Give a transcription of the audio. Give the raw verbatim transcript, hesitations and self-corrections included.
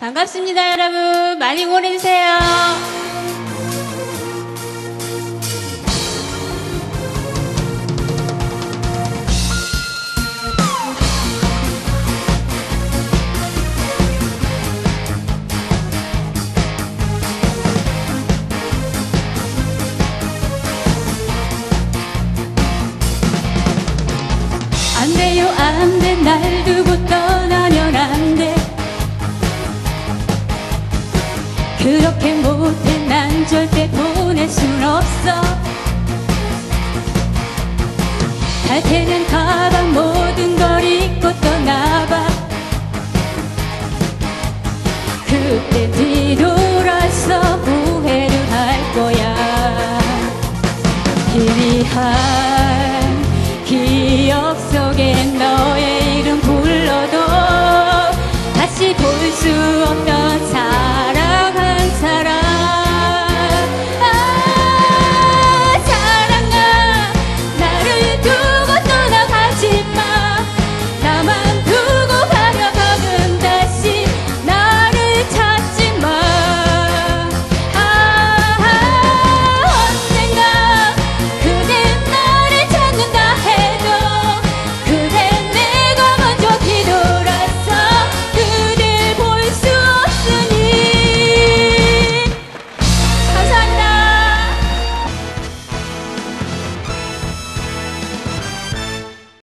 반갑습니다, 여러분. 많이 응원해주세요. 안 돼요, 안 돼. 날 두고 떠나면 안 돼. 그렇게 못해. 난 절대 보낼 순 없어. 갈 테면 가방 모두